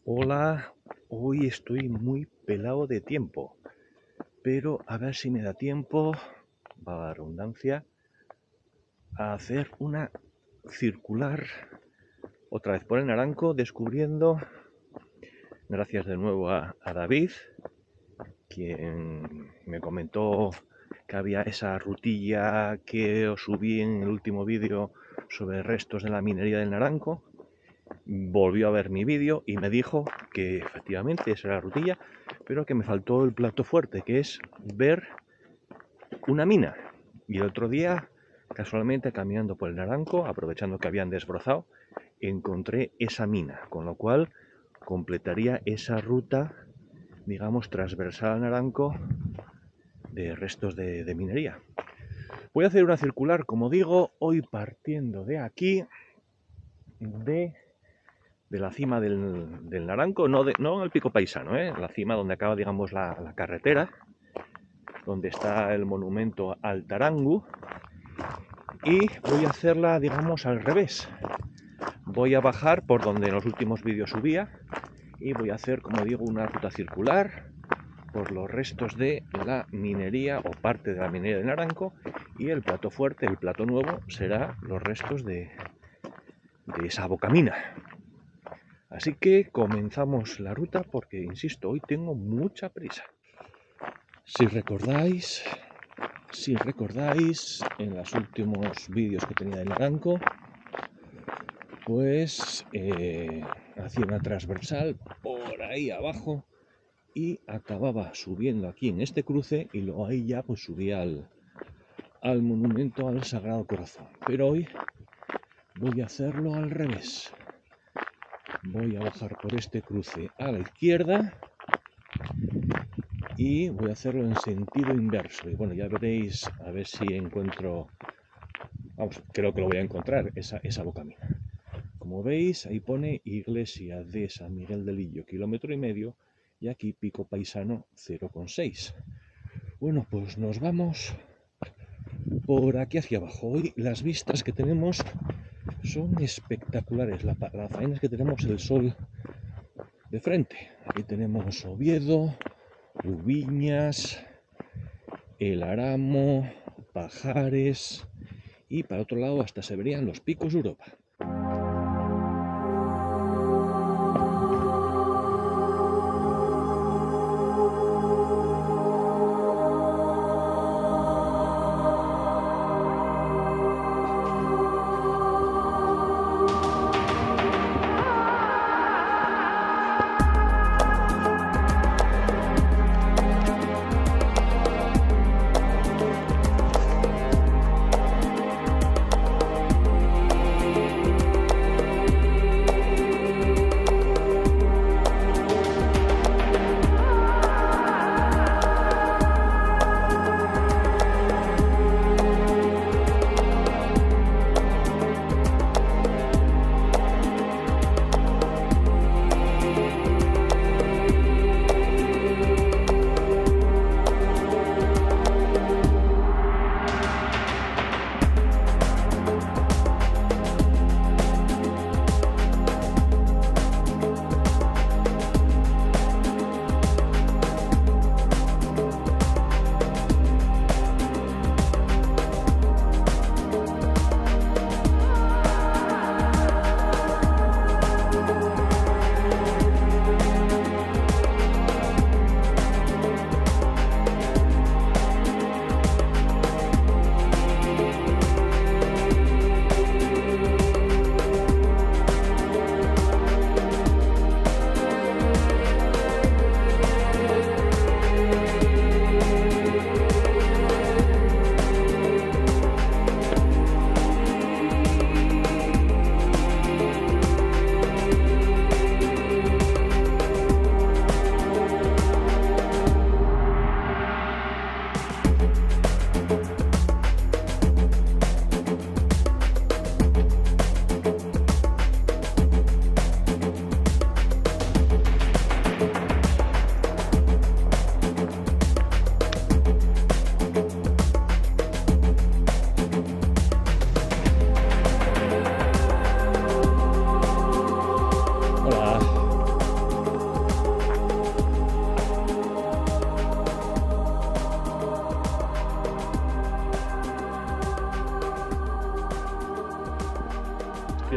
Hola, hoy estoy muy pelado de tiempo, pero a ver si me da tiempo, va la redundancia, a hacer una circular otra vez por el Naranco, descubriendo, gracias de nuevo a David, quien me comentó que había esa rutilla que os subí en el último vídeo sobre restos de la minería del Naranco. Volvió a ver mi vídeo y me dijo que efectivamente esa era la rutilla, pero que me faltó el plato fuerte, que es ver una mina. Y el otro día, casualmente caminando por el Naranco, aprovechando que habían desbrozado, encontré esa mina, con lo cual completaría esa ruta, digamos, transversal al Naranco de restos de minería. Voy a hacer una circular, como digo, hoy partiendo de aquí, de la cima del Naranco, no en el Pico Paisano, la cima donde acaba, digamos, la carretera, donde está el monumento al Tarangu, y voy a hacerla, digamos, al revés. Voy a bajar por donde en los últimos vídeos subía y voy a hacer, como digo, una ruta circular por los restos de la minería o parte de la minería del Naranco, y el plato fuerte, el plato nuevo, será los restos de esa bocamina. Así que comenzamos la ruta porque, insisto, hoy tengo mucha prisa. Si recordáis, en los últimos vídeos que tenía del Naranco, pues hacía una transversal por ahí abajo y acababa subiendo aquí en este cruce, y luego ahí ya pues subía al monumento al Sagrado Corazón. Pero hoy voy a hacerlo al revés. Voy a bajar por este cruce a la izquierda y voy a hacerlo en sentido inverso. Y bueno, ya veréis, a ver si encuentro, vamos, creo que lo voy a encontrar, esa bocamina. Como veis, ahí pone Iglesia de San Miguel del Illo, 1,5 km, y aquí Pico Paisano 0,6. Bueno, pues nos vamos por aquí hacia abajo. Hoy las vistas que tenemos son espectaculares. La faena es que tenemos el sol de frente. Aquí tenemos Oviedo, Ubiñas, el Aramo, Pajares, y para otro lado hasta se verían los picos de Europa.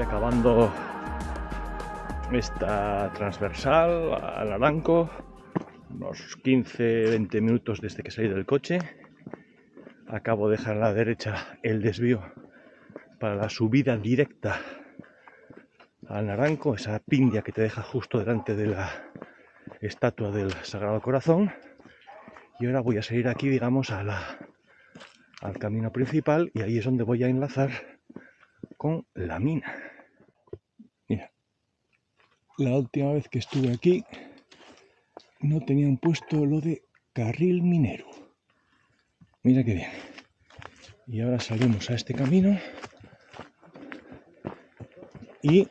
Estoy acabando esta transversal al Naranco, unos 15-20 minutos desde que salí del coche. Acabo de dejar a la derecha el desvío para la subida directa al Naranco, esa pindia que te deja justo delante de la estatua del Sagrado Corazón. Y ahora voy a seguir aquí, digamos, al camino principal, y ahí es donde voy a enlazar con la mina. Mira, la última vez que estuve aquí no tenían puesto lo de carril minero. Mira qué bien. Y ahora salimos a este camino y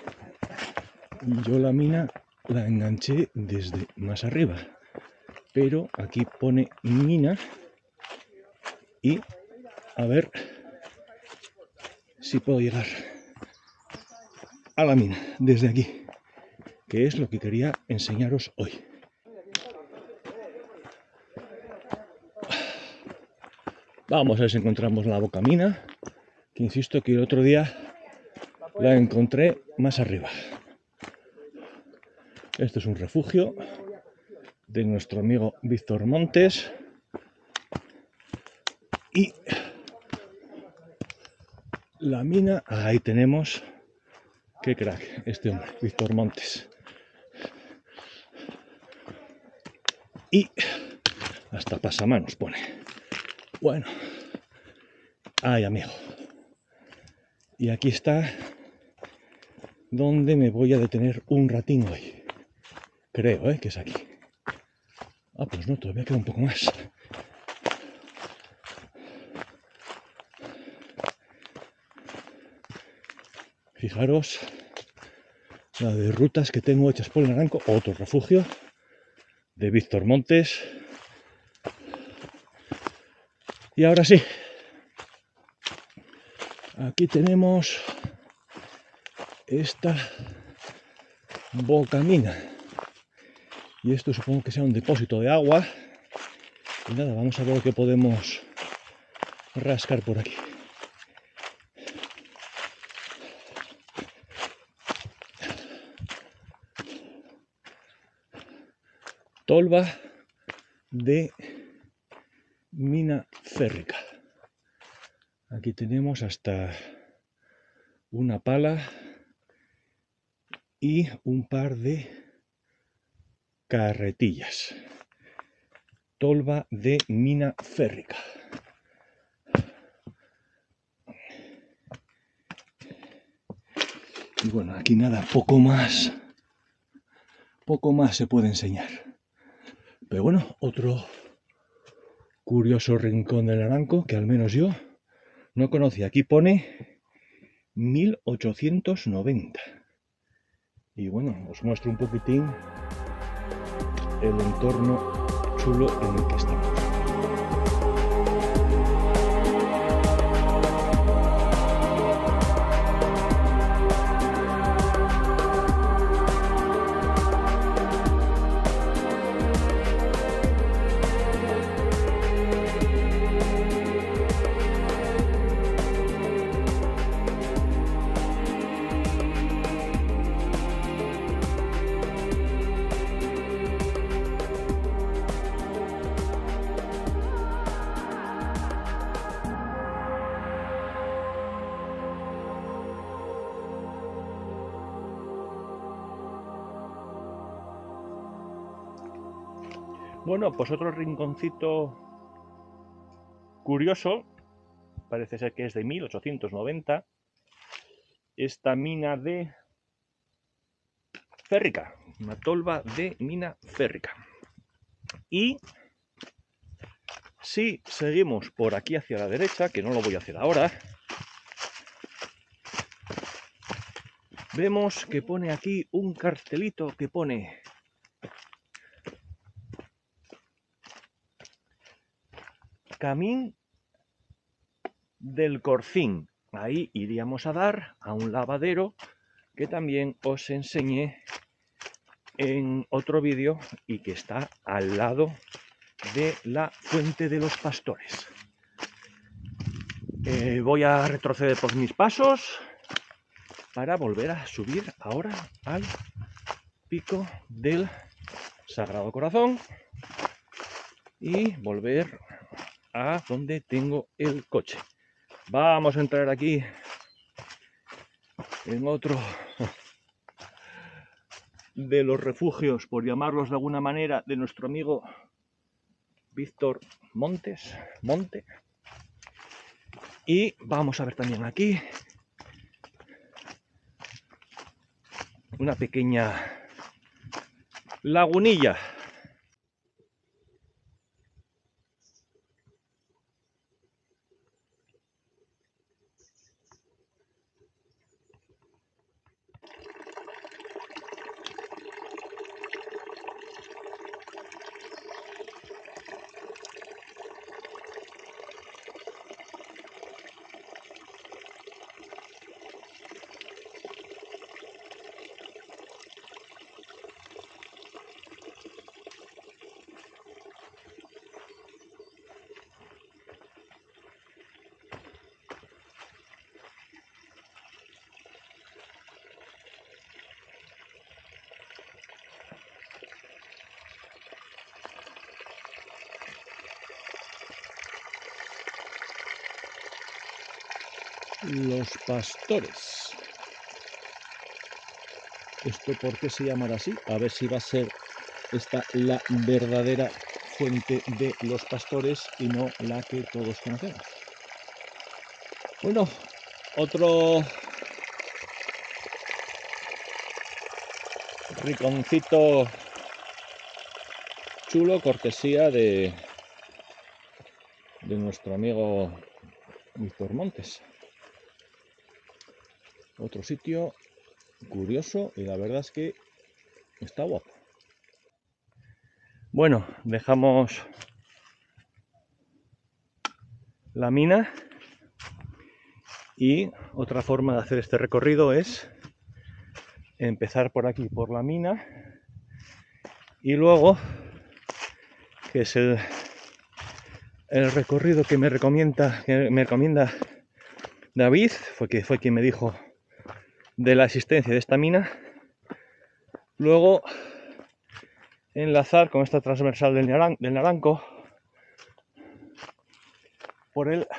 yo la mina la enganché desde más arriba, pero aquí pone mina y a ver si puedo llegar a la mina desde aquí, que es lo que quería enseñaros hoy. Vamos a ver si encontramos la boca mina, que insisto que el otro día la encontré más arriba. Este es un refugio de nuestro amigo Víctor Montes y la mina, ahí tenemos, qué crack este hombre, Víctor Montes. Y hasta pasamanos pone. Bueno, ay amigo. Y aquí está donde me voy a detener un ratín hoy. Creo, que es aquí. Ah, pues no, todavía queda un poco más. Fijaros la de rutas que tengo hechas por el Naranco, otro refugio de Víctor Montes. Y ahora sí, aquí tenemos esta boca mina. Y esto supongo que sea un depósito de agua. Y nada, vamos a ver lo que podemos rascar por aquí. Tolva de mina férrica. Aquí tenemos hasta una pala y un par de carretillas. Tolva de mina férrica. Y bueno, aquí nada, poco más se puede enseñar. Pero bueno, otro curioso rincón del Naranco que al menos yo no conocía. Aquí pone 1890. Y bueno, os muestro un poquitín el entorno chulo en el que estamos. Bueno, pues otro rinconcito curioso, parece ser que es de 1890, esta mina de férrica, una tolva de mina férrica. Y si seguimos por aquí hacia la derecha, que no lo voy a hacer ahora, vemos que pone aquí un cartelito que pone Camín del Corcín. Ahí iríamos a dar a un lavadero que también os enseñé en otro vídeo y que está al lado de la Fuente de los Pastores. Voy a retroceder por mis pasos para volver a subir ahora al pico del Sagrado Corazón y volver a donde tengo el coche. Vamos a entrar aquí en otro de los refugios, por llamarlos de alguna manera, de nuestro amigo Víctor Monte. Y vamos a ver también aquí una pequeña lagunilla. Los pastores. ¿Esto por qué se llamará así? A ver si va a ser esta la verdadera fuente de los pastores y no la que todos conocemos. Bueno, otro rinconcito chulo, cortesía de nuestro amigo Víctor Montes. Otro sitio curioso y la verdad es que está guapo. Bueno, dejamos la mina y otra forma de hacer este recorrido es empezar por aquí, por la mina, y luego, que es el recorrido que me recomienda David, fue quien me dijo de la existencia de esta mina, luego enlazar con esta transversal del Naranco por el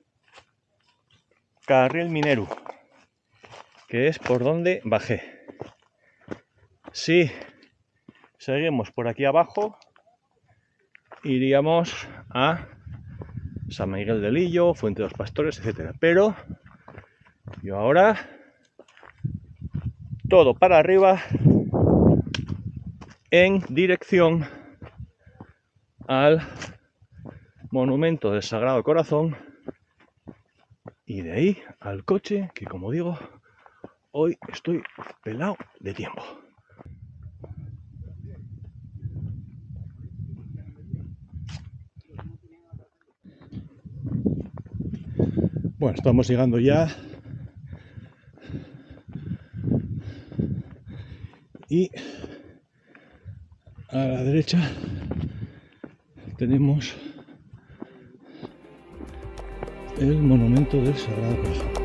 carril minero, que es por donde bajé. Si seguimos por aquí abajo, iríamos a San Miguel del Illo, Fuente de los Pastores, etcétera. Pero yo ahora todo para arriba en dirección al monumento del Sagrado Corazón y de ahí al coche, que como digo, hoy estoy pelado de tiempo. Bueno, estamos llegando ya y a la derecha tenemos el monumento del Sagrado Corazón.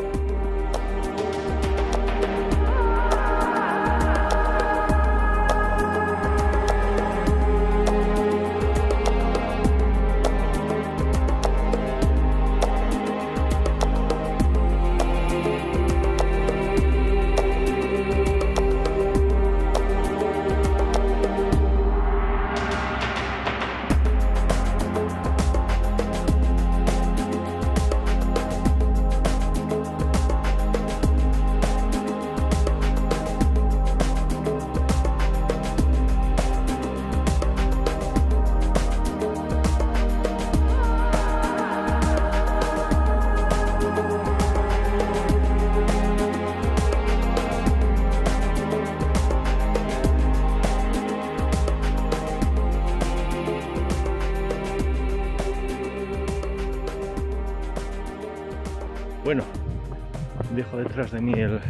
Bueno, dejo detrás de mí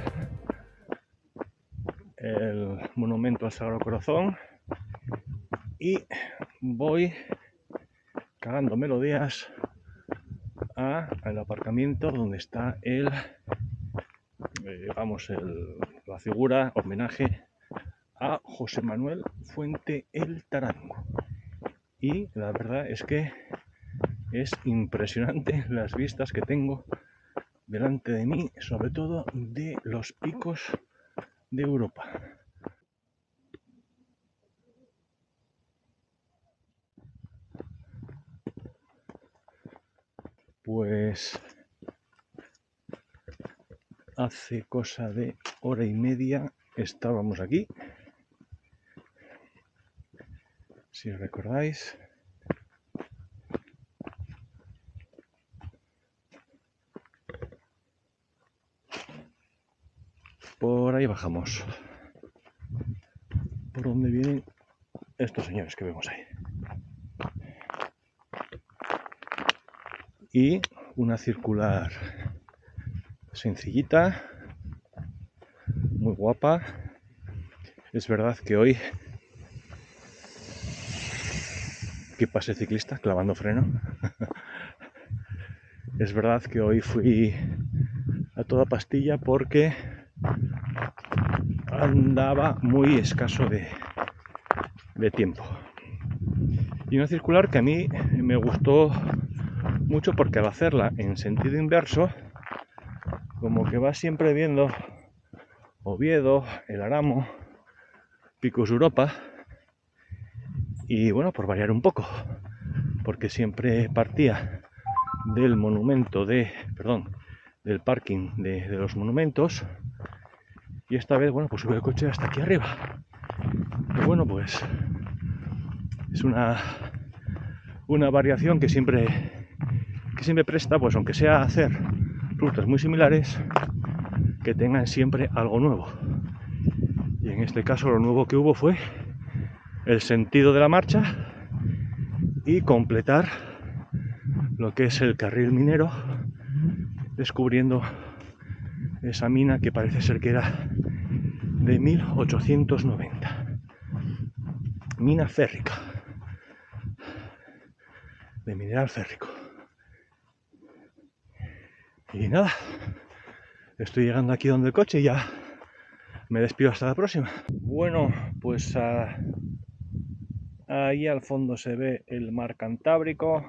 el monumento al Sagrado Corazón y voy cagando melodías al aparcamiento donde está el vamos, la figura, homenaje a José Manuel Fuente el Tarango. Y la verdad es que es impresionante las vistas que tengo delante de mí, sobre todo de los picos de Europa. Pues hace cosa de hora y media estábamos aquí, si recordáis. Por ahí bajamos. Por donde vienen estos señores que vemos ahí. Y una circular sencillita, muy guapa. Es verdad que hoy, que pase ciclista clavando freno. Es verdad que hoy fui a toda pastilla porque andaba muy escaso de tiempo. Y una circular que a mí me gustó mucho porque al hacerla en sentido inverso, como que vas siempre viendo Oviedo, el Aramo, Picos Europa, y bueno, por variar un poco, porque siempre partía del monumento del parking de los monumentos, y esta vez, bueno, pues sube el coche hasta aquí arriba. Y bueno, pues es una variación que siempre presta, pues aunque sea hacer rutas muy similares, que tengan siempre algo nuevo. Y en este caso lo nuevo que hubo fue el sentido de la marcha y completar lo que es el carril minero, descubriendo esa mina que parece ser que era de 1890. Mina férrica, de mineral férrico. Y nada, estoy llegando aquí donde el coche y ya me despido hasta la próxima. Bueno, pues ahí al fondo se ve el mar Cantábrico.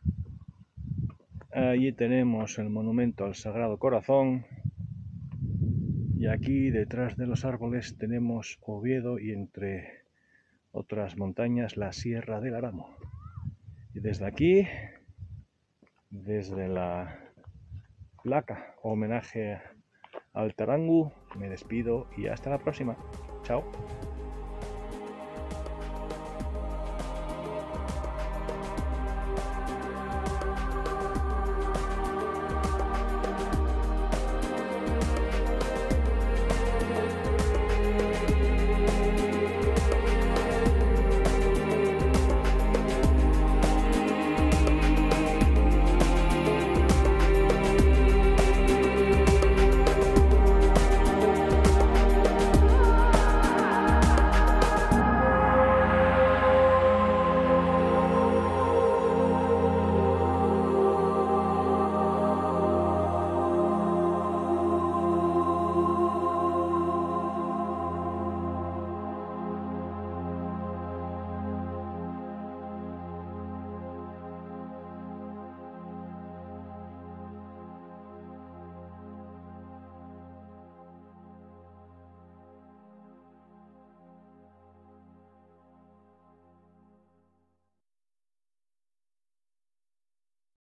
Allí tenemos el monumento al Sagrado Corazón. Y aquí detrás de los árboles tenemos Oviedo y entre otras montañas la Sierra del Aramo. Y desde aquí, desde la placa homenaje al Tarango, me despido y hasta la próxima. Chao.